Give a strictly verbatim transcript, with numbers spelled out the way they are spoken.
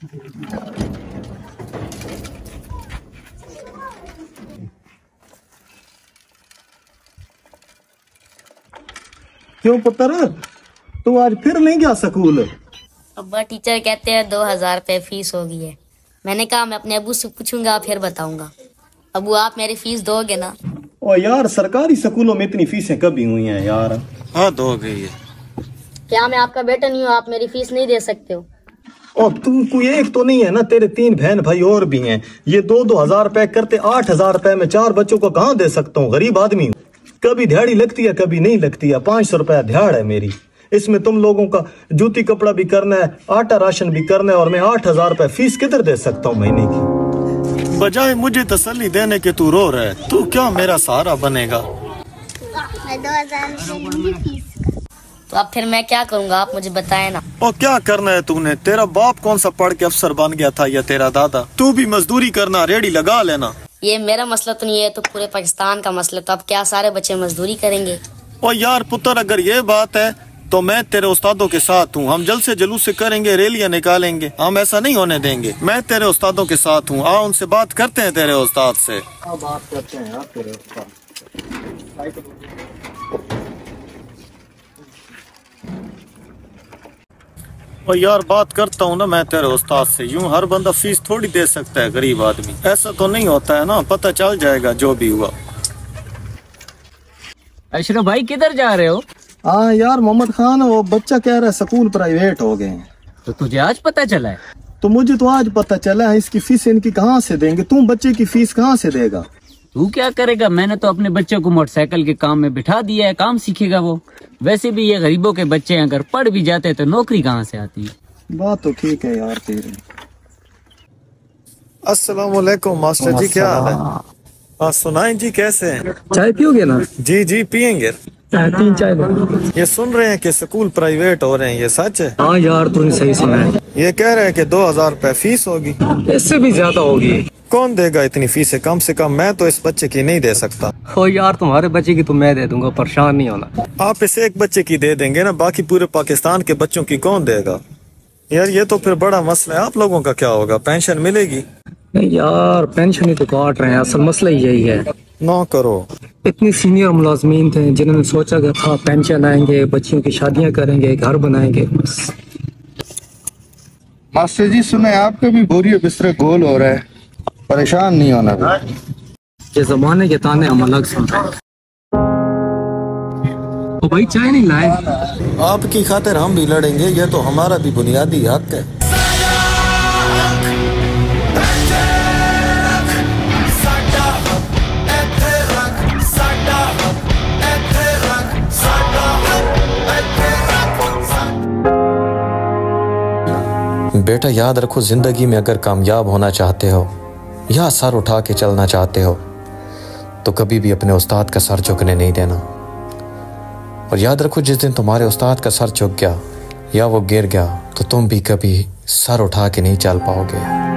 क्यों पुत्र, तू आज फिर नहीं गया स्कूल? अब्बा टीचर कहते हैं दो हजार रुपये फीस होगी है। मैंने कहा मैं अपने अबू से पूछूंगा फिर बताऊंगा। अबू आप मेरी फीस दोगे ना? ओ यार, सरकारी स्कूलों में इतनी फीसें कभी हुई हैं यार? हाँ दो गई है। क्या मैं आपका बेटा नहीं हूँ, आप मेरी फीस नहीं दे सकते हो? और तू कोई एक तो नहीं है ना, तेरे तीन बहन भाई और भी हैं। ये दो दो हजार रुपए करते आठ हजार रुपए में चार बच्चों को कहाँ दे सकता हूँ? गरीब आदमी हूँ। कभी दिहाड़ी लगती है कभी नहीं लगती है। पांच सौ रुपया दिहाड़ है मेरी। इसमें तुम लोगों का जूती कपड़ा भी करना है, आटा राशन भी करना है, और मैं आठ हजार रुपए फीस किधर दे सकता हूँ महीने की? बजाय मुझे तसल्ली देने के तू रो रहा है। तू क्या मेरा सहारा बनेगा? मैं दो हजार रुपये फीस। तो अब फिर मैं क्या करूँगा, आप मुझे बताए ना। और क्या करना है तूने? तेरा बाप कौन सा पढ़ के अफसर बन गया था या तेरा दादा? तू भी मजदूरी करना, रेडी लगा लेना। ये मेरा मसला तो नहीं है, तो पूरे पाकिस्तान का मसला। तो अब क्या सारे बच्चे मजदूरी करेंगे? और यार पुत्र, अगर ये बात है तो मैं तेरे उस्तादों के साथ हूँ। हम जल्द से जुलूस से करेंगे, रैलियां निकालेंगे। हम ऐसा नहीं होने देंगे। मैं तेरे उस्तादों के साथ हूँ। आओ उनसे बात करते हैं तेरे उस्ताद से। हाँ बात करते हैं आप तेरे उस्ताद। और यार बात करता हूँ ना मैं तेरे उस्ताद से। यूं हर बंदा फीस थोड़ी दे सकता है, गरीब आदमी। ऐसा तो नहीं होता है ना, पता चल जाएगा जो भी हुआ। अशरफ भाई किधर जा रहे हो? हाँ यार मोहम्मद खान, वो बच्चा कह रहा है स्कूल प्राइवेट हो गए हैं। तो तुझे आज पता चला है? तो मुझे तो आज पता चला है। इसकी फीस इनकी कहाँ से देंगे? तुम बच्चे की फीस कहाँ से देगा? तू क्या करेगा? मैंने तो अपने बच्चे को मोटरसाइकिल के काम में बिठा दिया है, काम सीखेगा वो। वैसे भी ये गरीबों के बच्चे अगर पढ़ भी जाते तो नौकरी कहाँ से आती है? बात तो ठीक है यार तेरी। अस्सलाम वालेकुम मास्टर जी, क्या हाल है? हाँ सुनाएं जी, कैसे हैं? चाय पियोगे ना? जी जी पियेंगे। तीन चाय दो। ये सुन रहे हैं कि स्कूल प्राइवेट हो रहे हैं, ये सच है? हाँ यार तूने सही सुना है। ये कह रहे हैं कि दो हजार रुपए फीस होगी। इससे भी ज्यादा होगी। कौन देगा इतनी फीस? कम से कम मैं तो इस बच्चे की नहीं दे सकता। हो यार, तुम्हारे बच्चे की तो मैं दे दूंगा, परेशान नहीं होना। आप इसे एक बच्चे की दे देंगे ना, बाकी पूरे पाकिस्तान के बच्चों की कौन देगा? यार ये तो फिर बड़ा मसला है। आप लोगों का क्या होगा? पेंशन मिलेगी? नहीं यार, पेंशन ही तो काट रहे हैं। असल मसला यही है। नो करो। इतने सीनियर मुलाजमीन थे जिन्होंने सोचा कि हाँ पेंशन आएंगे, बच्चियों की शादियां करेंगे, घर बनाएंगे, बस। मास्टर जी सुने, आपके भी बोरियो बिस्तरे गोल हो रहा है, परेशान नहीं होना। ये जमाने के ताने हम अलग सुन रहे हैं। तो भाई चाय नहीं लाए? आपकी खातिर हम भी लड़ेंगे, ये तो हमारा भी बुनियादी हक है। बेटा याद रखो, जिंदगी में अगर कामयाब होना चाहते हो या सर उठा के चलना चाहते हो तो कभी भी अपने उस्ताद का सर झुकने नहीं देना। और याद रखो, जिस दिन तुम्हारे उस्ताद का सर झुक गया या वो गिर गया तो तुम भी कभी सर उठा के नहीं चल पाओगे।